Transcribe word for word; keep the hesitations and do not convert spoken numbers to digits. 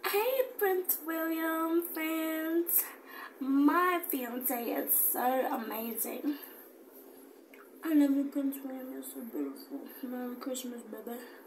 Hey Prince William fans, my fiance is so amazing. I love you, Prince William, you're so beautiful. Merry Christmas, baby.